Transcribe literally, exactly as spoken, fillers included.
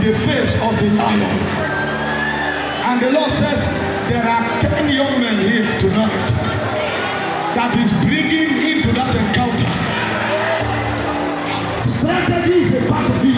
the face of the lion. And the Lord says, there are ten young men here tonight that is bringing into that encounter. Strategy is a part of it.